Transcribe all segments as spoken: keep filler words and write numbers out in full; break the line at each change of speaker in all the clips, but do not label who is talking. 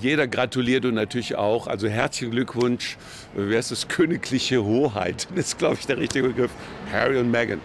jeder gratuliert und natürlich auch. Also herzlichen Glückwunsch. Wer ist das? Königliche Hoheit. Das ist, glaube ich, der richtige Begriff. Harry und Meghan.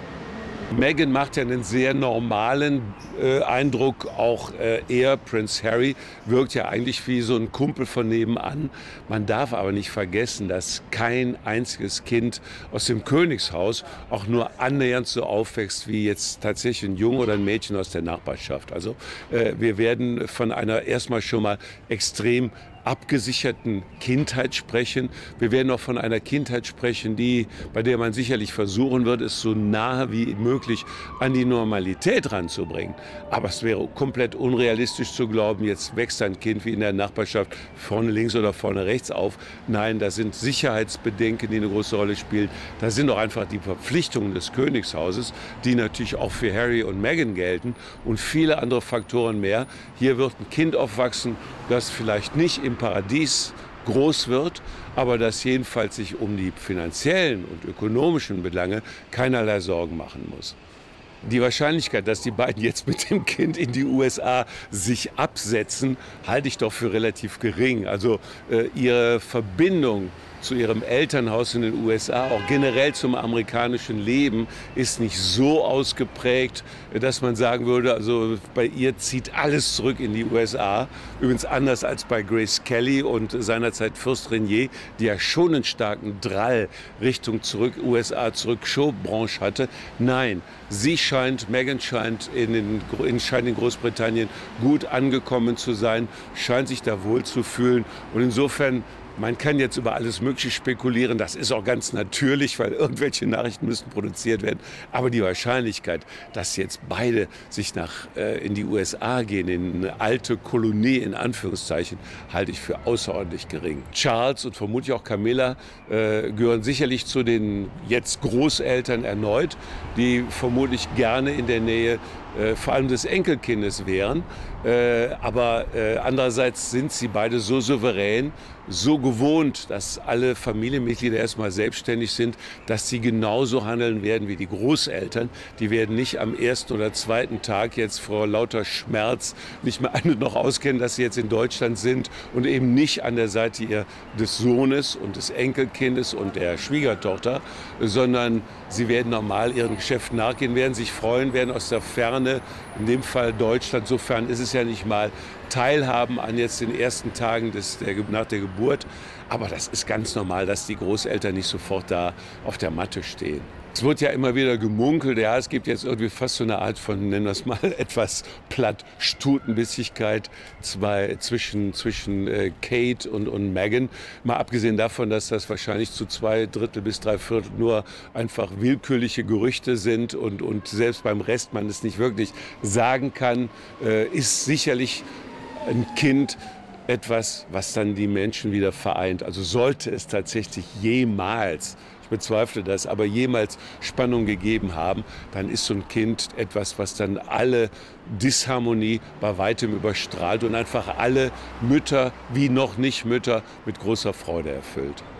Meghan macht ja einen sehr normalen äh, Eindruck, auch äh, er, Prinz Harry, wirkt ja eigentlich wie so ein Kumpel von nebenan. Man darf aber nicht vergessen, dass kein einziges Kind aus dem Königshaus auch nur annähernd so aufwächst wie jetzt tatsächlich ein Junge oder ein Mädchen aus der Nachbarschaft. Also äh, wir werden von einer erstmal schon mal extrem abgesicherten Kindheit sprechen. Wir werden auch von einer Kindheit sprechen, die, bei der man sicherlich versuchen wird, es so nahe wie möglich an die Normalität ranzubringen. Aber es wäre komplett unrealistisch zu glauben, jetzt wächst ein Kind wie in der Nachbarschaft vorne links oder vorne rechts auf. Nein, da sind Sicherheitsbedenken, die eine große Rolle spielen. Da sind auch einfach die Verpflichtungen des Königshauses, die natürlich auch für Harry und Meghan gelten und viele andere Faktoren mehr. Hier wird ein Kind aufwachsen, das vielleicht nicht im Paradies groß wird, aber das jedenfalls sich um die finanziellen und ökonomischen Belange keinerlei Sorgen machen muss. Die Wahrscheinlichkeit, dass die beiden jetzt mit dem Kind in die U S A sich absetzen, halte ich doch für relativ gering. Also äh, ihre Verbindung zu ihrem Elternhaus in den U S A, auch generell zum amerikanischen Leben, ist nicht so ausgeprägt, dass man sagen würde, also bei ihr zieht alles zurück in die U S A. Übrigens anders als bei Grace Kelly und seinerzeit Fürst Rainier, die ja schon einen starken Drall Richtung zurück, U S A, zurück Showbranche hatte. Nein, sie scheint, Meghan scheint in, den, in, scheint in Großbritannien gut angekommen zu sein, scheint sich da wohl zu fühlen und insofern, man kann jetzt über alles Mögliche spekulieren, das ist auch ganz natürlich, weil irgendwelche Nachrichten müssen produziert werden. Aber die Wahrscheinlichkeit, dass jetzt beide sich nach, äh, in die U S A gehen, in eine alte Kolonie in Anführungszeichen, halte ich für außerordentlich gering. Charles und vermutlich auch Camilla äh, gehören sicherlich zu den jetzt Großeltern erneut, die vermutlich gerne in der Nähe äh, vor allem des Enkelkindes wären. Äh, aber äh, andererseits sind sie beide so souverän, so gewohnt, dass alle Familienmitglieder erstmal selbstständig sind, dass sie genauso handeln werden wie die Großeltern. Die werden nicht am ersten oder zweiten Tag jetzt vor lauter Schmerz nicht mehr an und noch auskennen, dass sie jetzt in Deutschland sind und eben nicht an der Seite ihr, des Sohnes und des Enkelkindes und der Schwiegertochter, sondern sie werden normal ihren Geschäften nachgehen, werden sich freuen, werden aus der Ferne, in dem Fall Deutschland, so fern ist es ja nicht mal, teilhaben an jetzt den ersten Tagen des, der, nach der Geburt. Aber das ist ganz normal, dass die Großeltern nicht sofort da auf der Matte stehen. Es wird ja immer wieder gemunkelt, ja, es gibt jetzt irgendwie fast so eine Art von, nennen wir es mal, etwas platt Stutenbissigkeit zwei, zwischen, zwischen äh, Kate und, und Meghan. Mal abgesehen davon, dass das wahrscheinlich zu zwei Drittel bis drei Viertel nur einfach willkürliche Gerüchte sind und, und selbst beim Rest man es nicht wirklich sagen kann, äh, ist sicherlich ein Kind etwas, was dann die Menschen wieder vereint. Also sollte es tatsächlich jemals, ich bezweifle das, aber jemals Spannung gegeben haben, dann ist so ein Kind etwas, was dann alle Disharmonie bei weitem überstrahlt und einfach alle Mütter wie noch nicht Mütter mit großer Freude erfüllt.